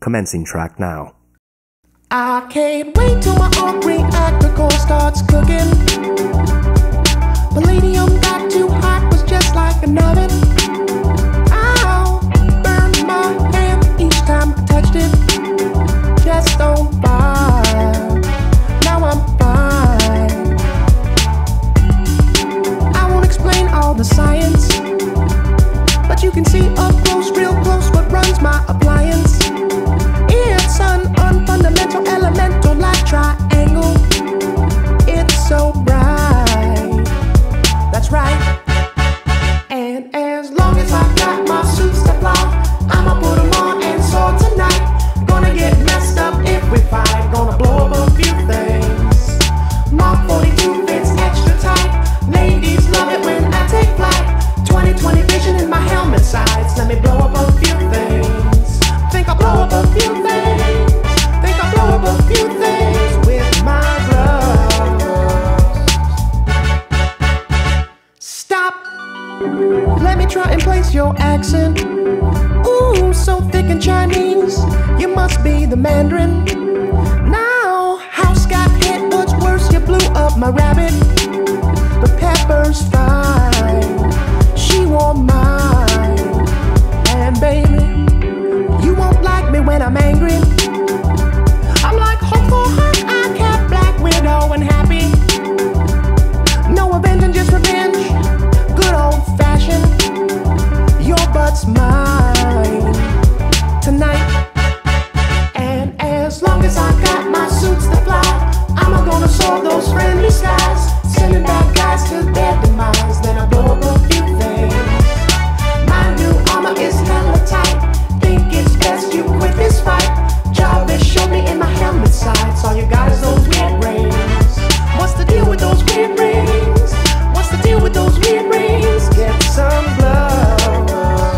Commencing track now. I can't wait till my arc reactor core starts cooking. Palladium got too hot, was just like an oven. Ow, burned my hand each time I touched it. Just on fire, now I'm fine. I won't explain all the science, but you can see up close, real close, what runs my appliance. It's an unfundamental elemental like triangle. It's so bright, that's right. And as long as I got my suits to fly, I'ma put them on and soar tonight. Gonna get messed up if we fight, gonna blow up a few things. Mark 42 fits extra tight, ladies love it when I take flight. 20/20 vision in my helmet sights, let me blow up a few things. Think I'll blow up a few things. Think I'll blow up a few things with my gloves. Stop. Let me try and place your accent. Ooh, so thick and Chinese. You must be the Mandarin. Now, house got hit. What's worse, you blew up my rabbit. But Pepper's fine. She won't mind. And baby, you won't like me when I'm angry. I'm like hopeful heart, I kept Black Widow and happy. No avenging, just revenge. Good old fashioned. Your butt's mine tonight. And as long as I got my suits to fly, I'm gonna soar those friendly skies, sending bad guys to their demise. Then I blow up a few things. My new armor is hella tight. Think it's best you quit this fight. Jarvis showed me in my helmet sights. All you got is those weird rings. What's the deal with those weird rings? What's the deal with those weird rings? Get some gloves.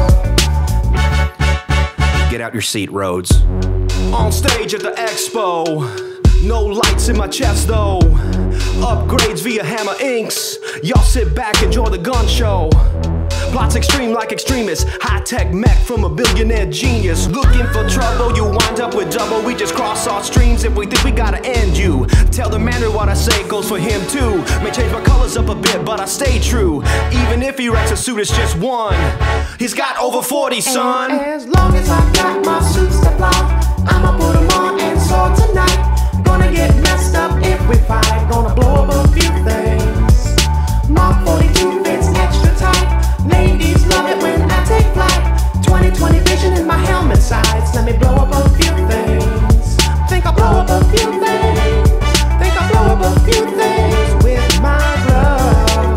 Get out your seat, Rhodes. On stage at the expo, no lights in my chest though. Upgrades via hammer inks. Y'all sit back, enjoy the gun show. Plots extreme like extremists. High-tech mech from a billionaire genius. Looking for trouble, you wind up with double. We just cross our streams if we think we gotta end you. Tell the manner what I say goes for him too. May change my colors up a bit, but I stay true. Even if he wrecks a suit, it's just one. He's got over 40, son. And as long as I got my suits to fly, I'ma put them on and soar tonight. Gonna get messed up if we fight. Gonna blow up a few things. Mark 42 fits extra tight. Ladies love it when I take flight. 20/20 vision in my helmet sights. Let me blow up a few things. Think I'll blow up a few things. Think I'll blow up a few things with my gloves.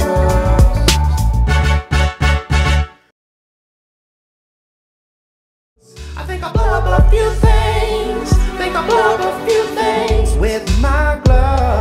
I think I'll blow up a few things. Think I'll blow up a few things with my gloves.